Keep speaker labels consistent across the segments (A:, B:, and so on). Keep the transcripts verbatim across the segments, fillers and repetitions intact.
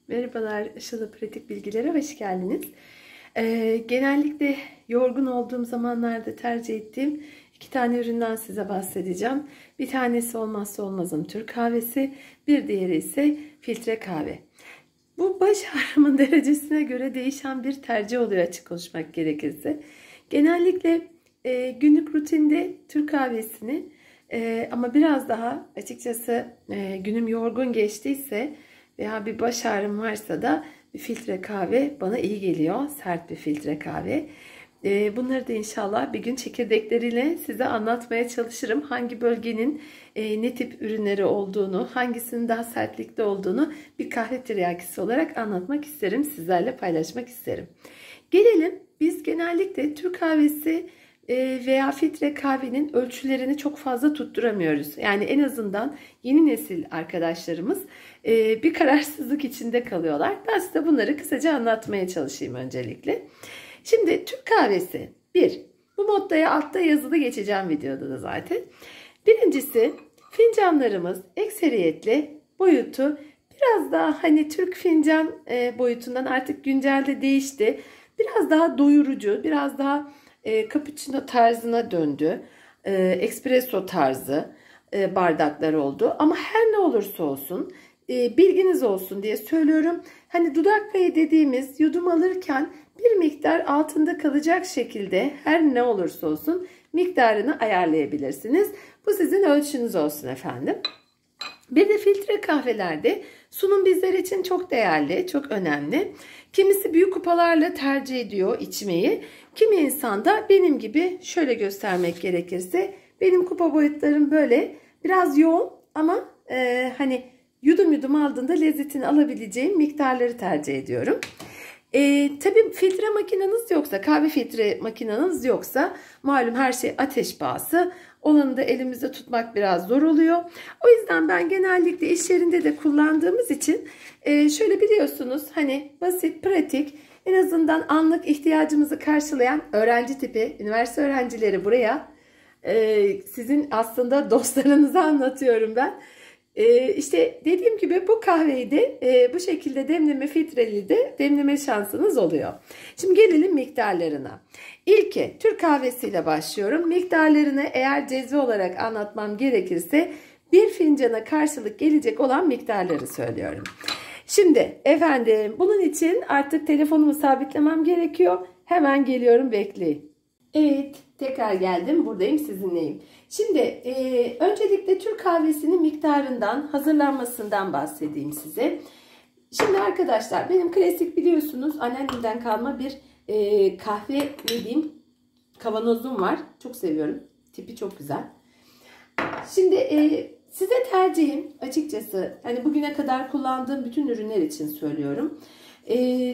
A: Merhabalar, Işıl'ı pratik bilgilere hoş geldiniz. Ee, genellikle yorgun olduğum zamanlarda tercih ettiğim iki tane üründen size bahsedeceğim. Bir tanesi olmazsa olmazım Türk kahvesi, bir diğeri ise filtre kahve. Bu baş ağrımın derecesine göre değişen bir tercih oluyor açık konuşmak gerekirse. Genellikle e, günlük rutinde Türk kahvesini e, ama biraz daha açıkçası e, günüm yorgun geçtiyse veya bir baş ağrım varsa da bir filtre kahve bana iyi geliyor. Sert bir filtre kahve. Bunları da inşallah bir gün çekirdekleriyle size anlatmaya çalışırım. Hangi bölgenin ne tip ürünleri olduğunu, hangisinin daha sertlikte olduğunu bir kahve tiryakisi olarak anlatmak isterim. Sizlerle paylaşmak isterim. Gelelim, biz genellikle Türk kahvesi veya filtre kahvenin ölçülerini çok fazla tutturamıyoruz. Yani en azından yeni nesil arkadaşlarımız bir kararsızlık içinde kalıyorlar. Ben size bunları kısaca anlatmaya çalışayım öncelikle. Şimdi Türk kahvesi bir. Bu moddaya altta yazılı geçeceğim videoda da zaten. Birincisi, fincanlarımız ekseriyetle boyutu biraz daha hani Türk fincan boyutundan artık güncelde değişti. Biraz daha doyurucu, biraz daha E, cappuccino tarzına döndü. E, espresso tarzı e, bardaklar oldu. Ama her ne olursa olsun e, bilginiz olsun diye söylüyorum. Hani dudak payı dediğimiz yudum alırken bir miktar altında kalacak şekilde her ne olursa olsun miktarını ayarlayabilirsiniz. Bu sizin ölçünüz olsun efendim. Bir de filtre kahvelerde sunum bizler için çok değerli, çok önemli. Kimisi büyük kupalarla tercih ediyor içmeyi. Kimi insan da benim gibi, şöyle göstermek gerekirse, benim kupa boyutlarım böyle biraz yoğun ama e, hani yudum yudum aldığında lezzetini alabileceğim miktarları tercih ediyorum. E, tabii filtre makineniz yoksa, kahve filtre makineniz yoksa malum her şey ateş pahası. Olanı da elimizde tutmak biraz zor oluyor. O yüzden ben genellikle iş yerinde de kullandığımız için e, şöyle biliyorsunuz, hani basit, pratik, en azından anlık ihtiyacımızı karşılayan öğrenci tipi, üniversite öğrencileri buraya e, sizin aslında dostlarınızı anlatıyorum ben. Ee, işte dediğim gibi bu kahveyi de e, bu şekilde demleme filtreli de demleme şansınız oluyor. Şimdi gelelim miktarlarına. İlki Türk kahvesiyle başlıyorum. Miktarlarını eğer cezve olarak anlatmam gerekirse bir fincana karşılık gelecek olan miktarları söylüyorum. Şimdi efendim, bunun için artık telefonumu sabitlemem gerekiyor. Hemen geliyorum, bekleyin. Evet, tekrar geldim, buradayım, sizinleyim. Şimdi e, öncelikle Türk kahvesinin miktarından, hazırlanmasından bahsedeyim size. Şimdi arkadaşlar, benim klasik biliyorsunuz anneannemden kalma bir e, kahve ne diyeyim, kavanozum var. Çok seviyorum. Tipi çok güzel. Şimdi e, size tercihim açıkçası, hani bugüne kadar kullandığım bütün ürünler için söylüyorum. E,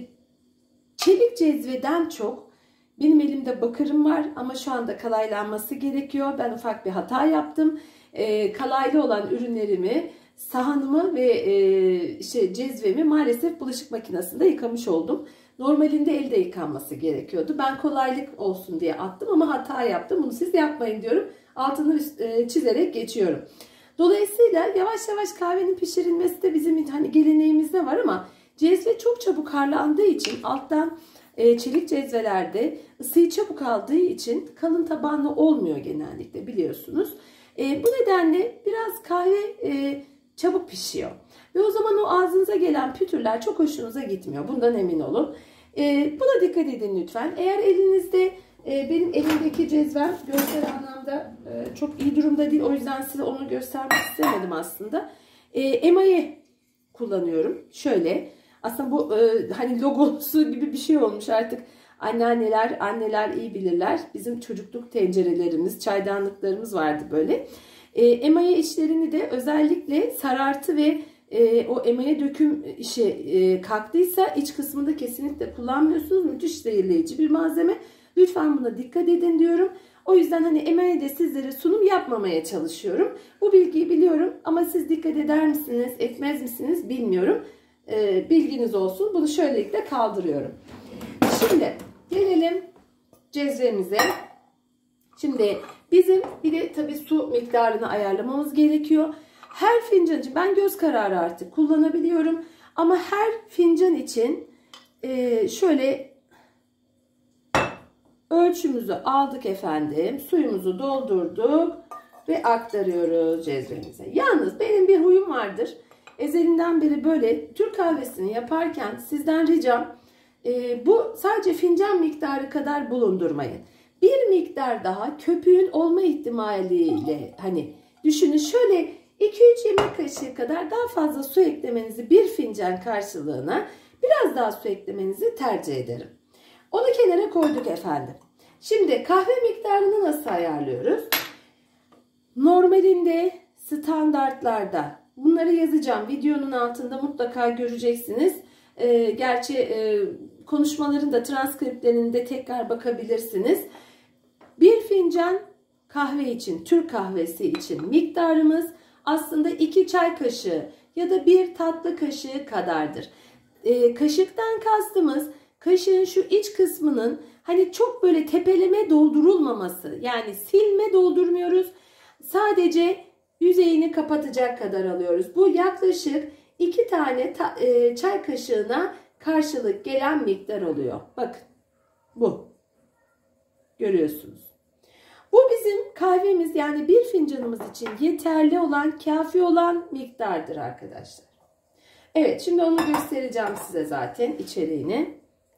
A: çelik cezveden çok, benim elimde bakırım var ama şu anda kalaylanması gerekiyor. Ben ufak bir hata yaptım. E, kalaylı olan ürünlerimi, sahanımı ve e, işte cezvemi maalesef bulaşık makinesinde yıkamış oldum. Normalinde elde yıkanması gerekiyordu. Ben kolaylık olsun diye attım ama hata yaptım. Bunu siz yapmayın diyorum. Altını e, çizerek geçiyorum. Dolayısıyla yavaş yavaş kahvenin pişirilmesi de bizim hani geleneğimizde var ama cezve çok çabuk harlandığı için alttan e, çelik cezvelerde ısıyı çabuk aldığı için kalın tabanlı olmuyor genellikle, biliyorsunuz. E, bu nedenle biraz kahve e, çabuk pişiyor. Ve o zaman o ağzınıza gelen pütürler çok hoşunuza gitmiyor. Bundan emin olun. E, buna dikkat edin lütfen. Eğer elinizde e, benim elimdeki cezvem görsel anlamda e, çok iyi durumda değil. O yüzden size onu göstermek istemedim aslında. E, emaye kullanıyorum. Şöyle. Aslında bu e, hani logosu gibi bir şey olmuş artık. Anneanneler, anneler iyi bilirler. Bizim çocukluk tencerelerimiz, çaydanlıklarımız vardı böyle. E, emaye işlerini de özellikle sarartı ve e, o emaye döküm işi e, kalktıysa iç kısmında kesinlikle kullanmıyorsunuz. Müthiş zehirleyici bir malzeme. Lütfen buna dikkat edin diyorum. O yüzden hani emaye de sizlere sunum yapmamaya çalışıyorum. Bu bilgiyi biliyorum ama siz dikkat eder misiniz, etmez misiniz bilmiyorum. E, bilginiz olsun. Bunu şöylelikle kaldırıyorum. Şimdi gelelim cezvemize. Şimdi bizim bir de tabii su miktarını ayarlamamız gerekiyor. Her fincan için ben göz kararı artık kullanabiliyorum. Ama her fincan için e, şöyle ölçümüzü aldık efendim. Suyumuzu doldurduk ve aktarıyoruz cezvemize. Yalnız benim bir huyum vardır. Ezelinden beri böyle Türk kahvesini yaparken sizden ricam e, bu sadece fincan miktarı kadar bulundurmayın. Bir miktar daha köpüğün olma ihtimaliyle hani düşünün, şöyle iki üç yemek kaşığı kadar daha fazla su eklemenizi, bir fincan karşılığına biraz daha su eklemenizi tercih ederim. Onu kenara koyduk efendim. Şimdi kahve miktarını nasıl ayarlıyoruz? Normalinde, standartlarda bunları yazacağım. Videonun altında mutlaka göreceksiniz. Ee, gerçi e, konuşmaların da transkriptlerine de tekrar bakabilirsiniz. Bir fincan kahve için, Türk kahvesi için miktarımız aslında iki çay kaşığı ya da bir tatlı kaşığı kadardır. Ee, kaşıktan kastımız kaşığın şu iç kısmının hani çok böyle tepeleme doldurulmaması. Yani silme doldurmuyoruz. Sadece yüzeyini kapatacak kadar alıyoruz. Bu yaklaşık iki tane ta, e, çay kaşığına karşılık gelen miktar oluyor. Bakın bu. Görüyorsunuz. Bu bizim kahvemiz, yani bir fincanımız için yeterli olan, kafi olan miktardır arkadaşlar. Evet, şimdi onu göstereceğim size zaten içeriğini.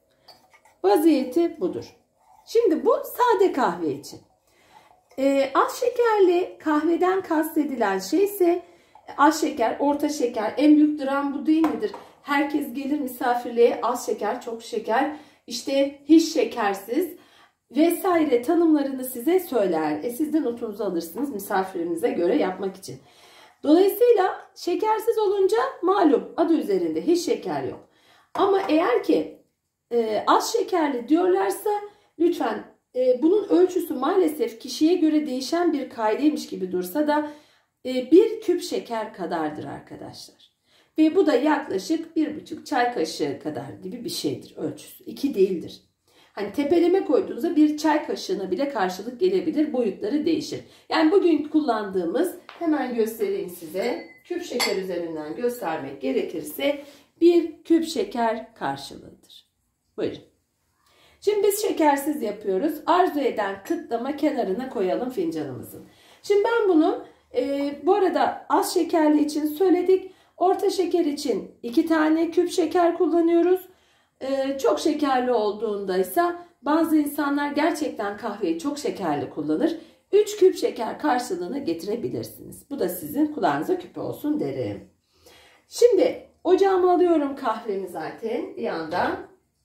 A: Vaziyeti budur. Şimdi bu sade kahve için. Ee, az şekerli kahveden kastedilen şey ise az şeker, orta şeker, en büyük dram bu değil midir? Herkes gelir misafirliğe, az şeker, çok şeker, işte hiç şekersiz vesaire tanımlarını size söyler. E siz de notunuzu alırsınız misafirinize göre yapmak için. Dolayısıyla şekersiz olunca malum adı üzerinde hiç şeker yok. Ama eğer ki e, az şekerli diyorlarsa lütfen e, bunun ölçüsü maalesef kişiye göre değişen bir kaideymiş gibi dursa da e, bir küp şeker kadardır arkadaşlar. Ve bu da yaklaşık bir buçuk çay kaşığı kadar gibi bir şeydir ölçüsü. İki değildir. Hani tepeleme koyduğunuzda bir çay kaşığına bile karşılık gelebilir. Boyutları değişir. Yani bugün kullandığımız, hemen göstereyim size. Küp şeker üzerinden göstermek gerekirse bir küp şeker karşılığıdır. Buyurun. Şimdi biz şekersiz yapıyoruz. Arzu eden kıtlama kenarına koyalım fincanımızın. Şimdi ben bunu e, bu arada az şekerli için söyledik. Orta şeker için iki tane küp şeker kullanıyoruz. Ee, çok şekerli olduğunda ise bazı insanlar gerçekten kahveyi çok şekerli kullanır. üç küp şeker karşılığını getirebilirsiniz. Bu da sizin kulağınıza küpe olsun derim. Şimdi ocağıma alıyorum kahvemi zaten bir yandan.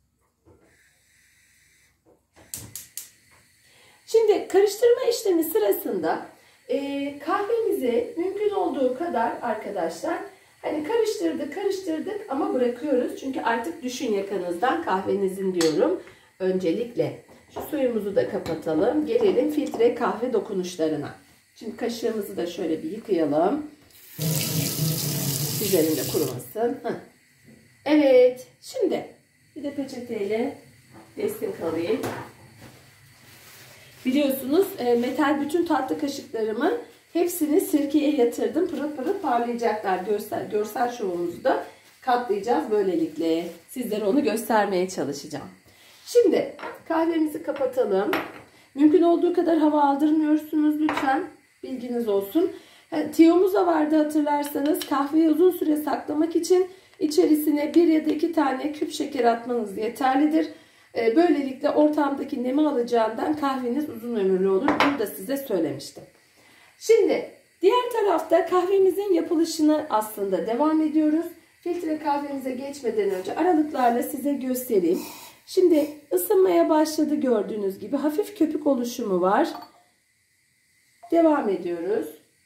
A: Şimdi karıştırma işlemi sırasında e, kahvemizi mümkün olduğu kadar arkadaşlar hani karıştırdık karıştırdık ama bırakıyoruz. Çünkü artık düşün yakanızdan kahvenizin diyorum. Öncelikle şu suyumuzu da kapatalım. Gelelim filtre kahve dokunuşlarına. Şimdi kaşığımızı da şöyle bir yıkayalım. Üzerinde kurumasın. Heh. Evet. Şimdi bir de peçeteyle destek alayım. Biliyorsunuz metal bütün tatlı kaşıklarımı hepsini sirkeye yatırdım. Pırıl pırıl parlayacaklar. Görsel, görsel şovumuzu da katlayacağız böylelikle. Sizlere onu göstermeye çalışacağım. Şimdi kahvemizi kapatalım. Mümkün olduğu kadar hava aldırmıyorsunuz lütfen. Bilginiz olsun. Yani, tiyomuz da vardı hatırlarsanız. Kahveyi uzun süre saklamak için içerisine bir ya da iki tane küp şeker atmanız yeterlidir. Böylelikle ortamdaki nemi alacağından kahveniz uzun ömürlü olur. Bunu da size söylemiştim. Şimdi diğer tarafta kahvemizin yapılışını aslında devam ediyoruz. Filtre kahvemize geçmeden önce aralıklarla size göstereyim. Şimdi ısınmaya başladı gördüğünüz gibi. Hafif köpük oluşumu var. Devam ediyoruz.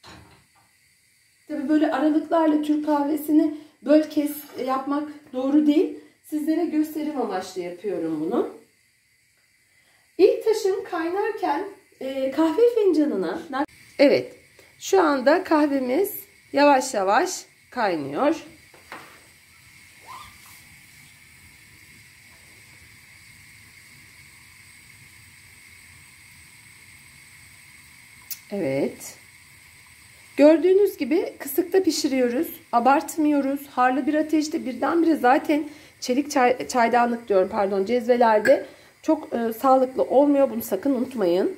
A: Tabii böyle aralıklarla Türk kahvesini böl kes yapmak doğru değil. Sizlere gösterim amaçlı yapıyorum bunu. İlk taşım kaynarken e, kahve fincanına... Evet, şu anda kahvemiz yavaş yavaş kaynıyor. Evet. Gördüğünüz gibi kısıkta pişiriyoruz. Abartmıyoruz. Harlı bir ateşte birdenbire zaten çelik çay, çaydanlık diyorum pardon cezvelerde çok e, sağlıklı olmuyor. Bunu sakın unutmayın.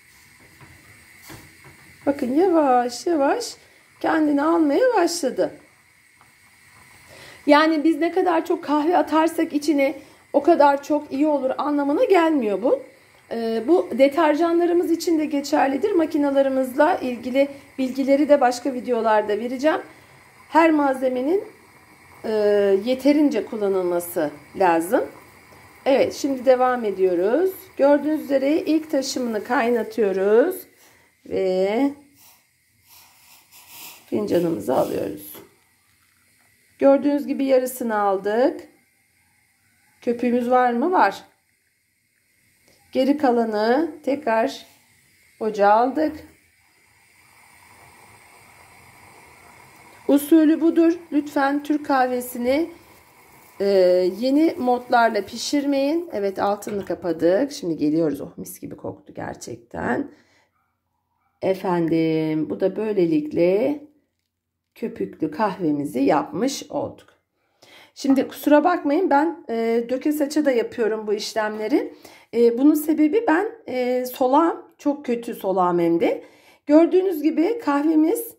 A: Bakın yavaş yavaş kendini almaya başladı. Yani biz ne kadar çok kahve atarsak içine o kadar çok iyi olur anlamına gelmiyor bu. Ee, bu deterjanlarımız için de geçerlidir. Makinalarımızla ilgili bilgileri de başka videolarda vereceğim. Her malzemenin e, yeterince kullanılması lazım. Evet, şimdi devam ediyoruz. Gördüğünüz üzere ilk taşımını kaynatıyoruz ve fincanımızı alıyoruz. Gördüğünüz gibi yarısını aldık. Köpüğümüz var mı? Var. Geri kalanı tekrar ocağa aldık. Usulü budur. Lütfen Türk kahvesini e, yeni modlarla pişirmeyin. Evet, altını kapadık. Şimdi geliyoruz. Oh, mis gibi koktu gerçekten. Efendim, bu da böylelikle köpüklü kahvemizi yapmış olduk. Şimdi kusura bakmayın, ben e, döke saça da yapıyorum bu işlemleri. E, bunun sebebi ben e, solağım. Çok kötü solağım hem de. Gördüğünüz gibi kahvemiz,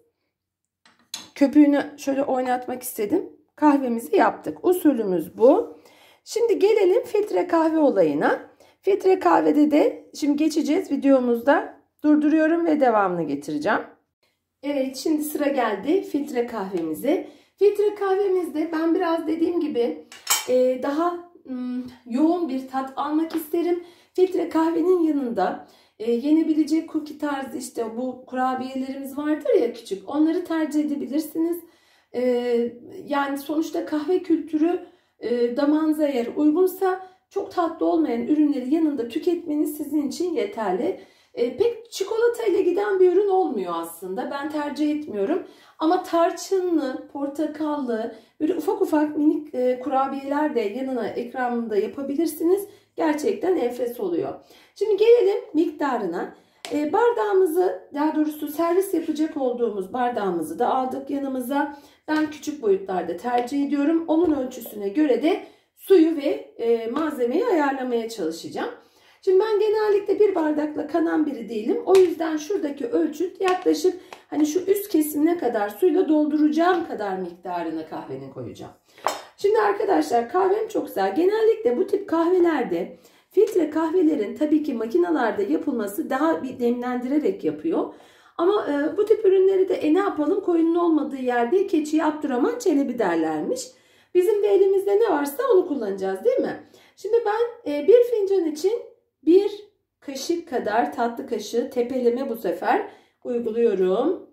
A: köpüğünü şöyle oynatmak istedim. Kahvemizi yaptık. Usulümüz bu. Şimdi gelelim filtre kahve olayına. Filtre kahvede de şimdi geçeceğiz videomuzda. Durduruyorum ve devamını getireceğim. Evet, şimdi sıra geldi filtre kahvemize. Filtre kahvemizde ben biraz dediğim gibi e, daha ım, yoğun bir tat almak isterim. Filtre kahvenin yanında e, yenebilecek cookie tarzı işte bu kurabiyelerimiz vardır ya küçük. Onları tercih edebilirsiniz. E, yani sonuçta kahve kültürü e, damağınıza eğer uygunsa çok tatlı olmayan ürünleri yanında tüketmeniz sizin için yeterli. E, pek çikolata ile giden bir ürün olmuyor aslında. Ben tercih etmiyorum. Ama tarçınlı, portakallı, böyle ufak ufak minik e, kurabiyeler de yanına ikramında yapabilirsiniz. Gerçekten enfes oluyor. Şimdi gelelim miktarına. E, bardağımızı, daha doğrusu servis yapacak olduğumuz bardağımızı da aldık yanımıza. Ben küçük boyutlarda tercih ediyorum. Onun ölçüsüne göre de suyu ve e, malzemeyi ayarlamaya çalışacağım. Şimdi ben genellikle bir bardakla kanan biri değilim. O yüzden şuradaki ölçüt yaklaşık hani şu üst kesimine kadar suyla dolduracağım kadar miktarına kahvenin koyacağım. Şimdi arkadaşlar kahvem çok güzel. Genellikle bu tip kahvelerde filtre kahvelerin tabii ki makinalarda yapılması daha bir demlendirerek yapıyor. Ama e, bu tip ürünleri de e, ne yapalım, koyunun olmadığı yerde keçiyi Abdurrahman Çelebi derlermiş. Bizim de elimizde ne varsa onu kullanacağız değil mi? Şimdi ben e, bir fincan için bir kaşık kadar tatlı kaşığı tepeleme bu sefer uyguluyorum.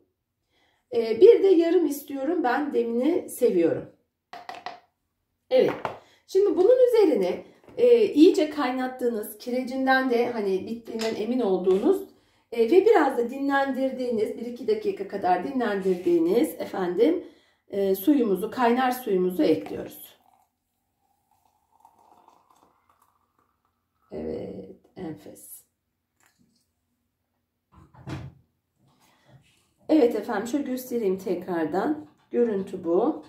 A: E, bir de yarım istiyorum. Ben demini seviyorum. Evet. Şimdi bunun üzerine e, iyice kaynattığınız, kirecinden de hani bittiğinden emin olduğunuz e, ve biraz da dinlendirdiğiniz, bir iki dakika kadar dinlendirdiğiniz efendim e, suyumuzu, kaynar suyumuzu ekliyoruz. Evet, enfes. Evet efendim, şöyle göstereyim tekrardan. Görüntü bu.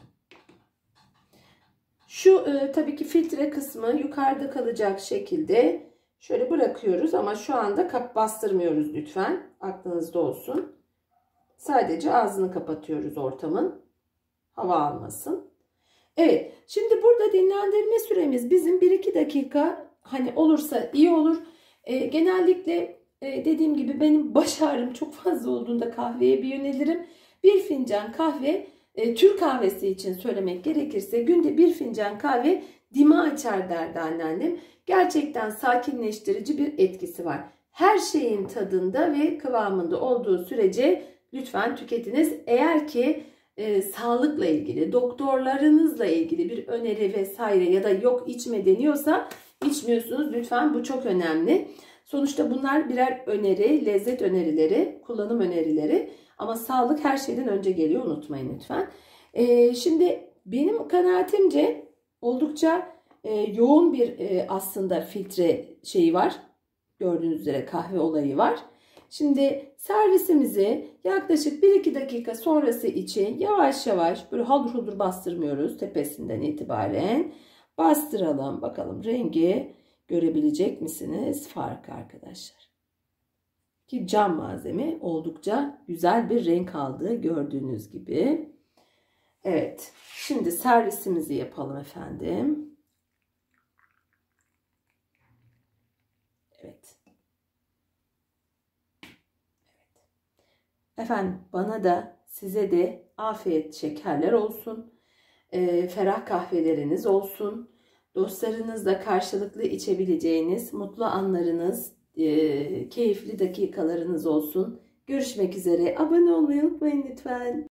A: Şu e, tabii ki filtre kısmı yukarıda kalacak şekilde şöyle bırakıyoruz ama şu anda kap bastırmıyoruz lütfen. Aklınızda olsun. Sadece ağzını kapatıyoruz ortamın. Hava almasın. Evet, şimdi burada dinlendirme süremiz bizim bir iki dakika hani olursa iyi olur. E, genellikle e, dediğim gibi benim baş ağrım çok fazla olduğunda kahveye bir yönelirim. Bir fincan kahve, e, Türk kahvesi için söylemek gerekirse günde bir fincan kahve dima açar derdi anneannem. Gerçekten sakinleştirici bir etkisi var. Her şeyin tadında ve kıvamında olduğu sürece lütfen tüketiniz. Eğer ki e, sağlıkla ilgili, doktorlarınızla ilgili bir öneri vesaire ya da yok içme deniyorsa içmiyorsunuz. Lütfen, bu çok önemli. Sonuçta bunlar birer öneri, lezzet önerileri, kullanım önerileri. Ama sağlık her şeyden önce geliyor, unutmayın lütfen. E, şimdi benim kanaatimce oldukça e, yoğun bir e, aslında filtre şeyi var. Gördüğünüz üzere kahve olayı var. Şimdi servisimizi yaklaşık bir iki dakika sonrası için yavaş yavaş böyle haldır huldur bastırmıyoruz tepesinden itibaren. Bastıralım. Bakalım rengi görebilecek misiniz? Fark arkadaşlar. Ki cam malzeme oldukça güzel bir renk aldı gördüğünüz gibi. Evet. Şimdi servisimizi yapalım efendim. Evet. Efendim bana da size de afiyet şekerler olsun. E, ferah kahveleriniz olsun. Dostlarınızla karşılıklı içebileceğiniz mutlu anlarınız, e, keyifli dakikalarınız olsun. Görüşmek üzere. Abone olmayı unutmayın lütfen.